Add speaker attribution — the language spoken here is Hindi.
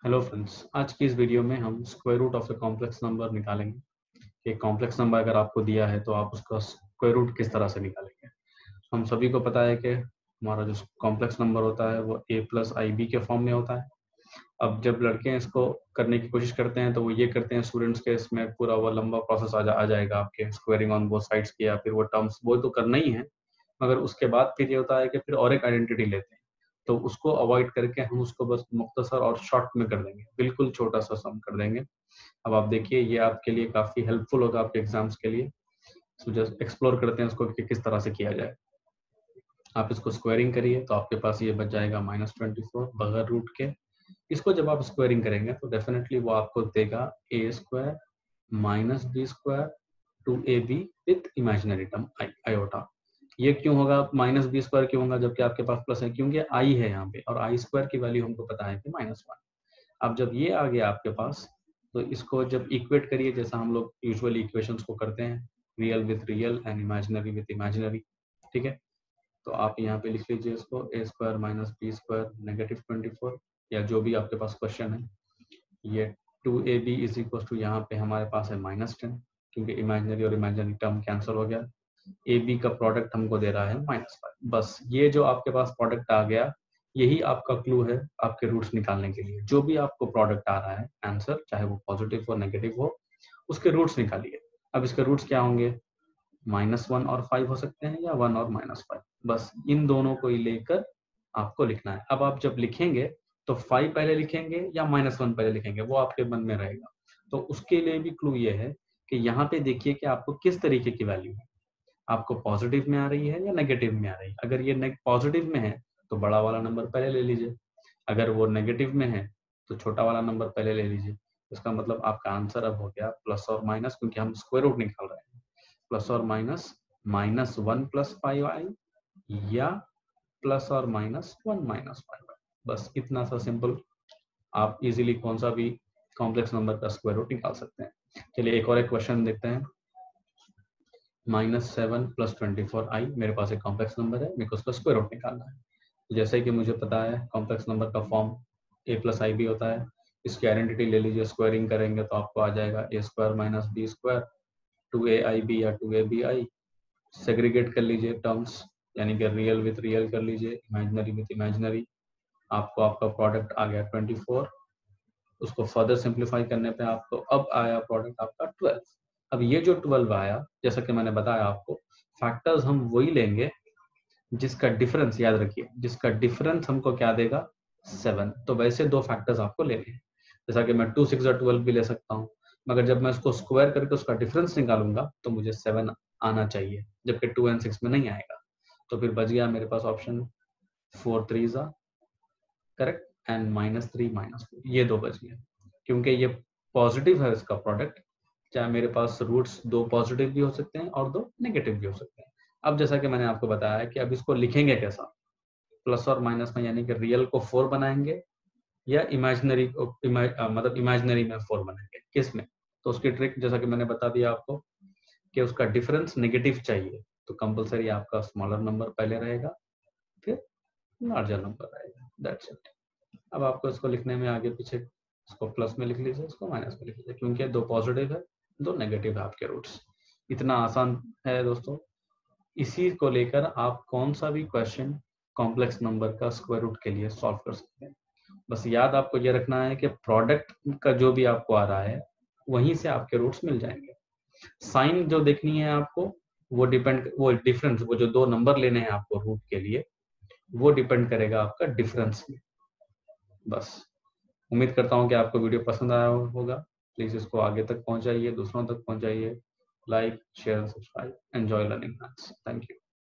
Speaker 1: हेलो फ्रेंड्स, आज की इस वीडियो में हम square root of a complex number निकालेंगे। एक कॉम्प्लेक्स नंबर अगर आपको दिया है तो आप उसका स्क्वायर रूट किस तरह से निकालेंगे। हम सभी को पता है कि हमारा जो कॉम्प्लेक्स नंबर होता है वो a प्लस आई बी के फॉर्म में होता है। अब जब लड़के इसको करने की कोशिश करते हैं तो वो ये करते हैं, स्टूडेंट्स के इसमें पूरा वो लंबा प्रोसेस आ जाएगा आपके स्क्वायरिंग ऑन बोथ साइड्स की, या फिर वो टर्म्स वो तो करना ही है, मगर उसके बाद फिर ये होता है कि फिर और एक आइडेंटिटी लेते हैं। तो उसको अवॉइड करके हम उसको बस मुख्तसर और शॉर्ट में कर देंगे, बिल्कुल छोटा सा सम कर देंगे। अब आप देखिए, ये आपके लिए काफ़ी हेल्पफुल होगा आपके एग्जाम्स के लिए। सो जस्ट एक्सप्लोर करते हैं उसको कि किस तरह से किया जाए। आप इसको स्क्वायरिंग करिए तो आपके पास ये बच जाएगा -24 बगैर रूट के। इसको जब आप स्क्वायरिंग करेंगे तो डेफिनेटली वो आपको देगा a square minus b square two a b with imaginary term iota. ये क्यों होगा, माइनस बी स्क्वायर क्यों होगा जबकि आपके पास प्लस है? क्योंकि आई है यहाँ पे और आई स्क्वायर की वैल्यू हमको पता है कि -1। अब जब ये आ गया आपके पास तो इसको जब इक्वेट करिए, जैसा हम लोग यूजुअली इक्वेशंस को करते हैं, real with real and imaginary with imaginary. ठीक है, तो आप यहाँ पे लिख लीजिए इसको a square minus b square -24, या जो भी आपके पास क्वेश्चन है। ये 2ab इज इक्वल टू, यहाँ पे हमारे पास है -10, क्योंकि इमेजिनरी और इमेजिनरी टर्म कैंसिल हो गया। ए बी का प्रोडक्ट हमको दे रहा है -5। बस ये जो आपके पास प्रोडक्ट आ गया, यही आपका क्लू है आपके रूट्स निकालने के लिए। जो भी आपको प्रोडक्ट आ रहा है आंसर, चाहे वो पॉजिटिव हो नेगेटिव हो, उसके रूट्स निकालिए। अब इसके रूट्स क्या होंगे? -1 और 5 हो सकते हैं, या 1 और -5। बस इन दोनों को ही लेकर आपको लिखना है। अब आप जब लिखेंगे तो 5 पहले लिखेंगे या -1 पहले लिखेंगे, वो आपके मन में रहेगा। तो उसके लिए भी क्लू ये है कि यहाँ पे देखिए कि आपको किस तरीके की वैल्यू है, आपको पॉजिटिव में आ रही है या नेगेटिव में आ रही है। अगर ये पॉजिटिव में है तो बड़ा वाला नंबर पहले ले लीजिए, अगर वो नेगेटिव में है तो छोटा वाला नंबर पहले ले लीजिए। इसका मतलब आपका आंसर अब हो गया प्लस और माइनस, क्योंकि हम स्क्वायर रूट निकाल रहे हैं। प्लस और माइनस -1 + 5i, या प्लस और -1 - 5i। बस इतना सा सिंपल आप इजीली कौन सा भी कॉम्प्लेक्स नंबर का स्क्वायर रूट निकाल सकते हैं। चलिए एक और एक क्वेश्चन देखते हैं। -7 + 24i, मेरे पास एक कॉम्प्लेक्स नंबर है, मेरे को उसका स्क्वायर रूट निकालना है। जैसे कि मुझे पता है कॉम्प्लेक्स नंबर का फॉर्म a + ib होता है। इसकी आइडेंटिटी ले लीजिए, स्क्वायरिंग करेंगे तो आपको आ जाएगा a square minus b square 2aib या 2abi। सेग्रीगेट कर लीजिए टर्म्स, यानी कि रियल विथ रियल कर लीजिए, इमेजिनरी विथ इमेजिनरी। आपको आपका प्रोडक्ट आ गया 24। उसको फर्दर सिंप्लीफाई करने पे आपको अब आया प्रोडक्ट आपका 12। अब ये जो 12 आया, जैसा कि मैंने बताया आपको, फैक्टर्स हम वही लेंगे जिसका डिफरेंस, याद रखिए, जिसका डिफरेंस हमको क्या देगा? 7। तो वैसे दो फैक्टर्स आपको लेने हैं। जैसा कि मैं 2 6 12 भी ले सकता हूँ, मगर जब मैं उसको स्क्वायर करके उसका डिफरेंस निकालूंगा तो मुझे 7 आना चाहिए, जबकि 2 और 6 में नहीं आएगा। तो फिर बच गया मेरे पास ऑप्शन 4 3 करेक्ट, एंड -3 -4, ये दो बच गए। क्योंकि ये पॉजिटिव है इसका प्रोडक्ट, चाहे मेरे पास रूट्स दो पॉजिटिव भी हो सकते हैं और दो नेगेटिव भी हो सकते हैं। अब जैसा कि मैंने आपको बताया कि अब इसको लिखेंगे कैसा, प्लस और माइनस में, यानी कि रियल को 4 बनाएंगे या इमेजिनरी को मतलब इमेजिनरी में 4 बनाएंगे, किस में? तो उसकी ट्रिक जैसा कि मैंने बता दिया आपको कि उसका डिफरेंस नेगेटिव चाहिए, तो कंपलसरी आपका स्मॉलर नंबर पहले रहेगा, फिर लार्जर नंबर रहेगा। That's it. अब आपको इसको लिखने में आगे पीछे, इसको प्लस में लिख लीजिए, इसको माइनस में लिख लीजिए, क्योंकि दो पॉजिटिव है दो नेगेटिव है आपके रूट्स। इतना आसान है दोस्तों। इसी को लेकर आप कौन सा भी क्वेश्चन कॉम्प्लेक्स नंबर का स्क्वायर रूट के लिए सॉल्व कर सकते हैं। बस याद आपको ये रखना है कि प्रोडक्ट का जो भी आपको आ रहा है वहीं से आपके रूट्स मिल जाएंगे। साइन जो देखनी है आपको, वो डिफरेंस, वो जो दो नंबर लेने हैं आपको रूट के लिए, वो डिपेंड करेगा आपका डिफरेंस में। बस उम्मीद करता हूँ कि आपको वीडियो पसंद आया होगा। प्लीज इसको आगे तक पहुंचाइए, दूसरों तक पहुंचाइए। Like share subscribe, enjoy learning maths. Thank you.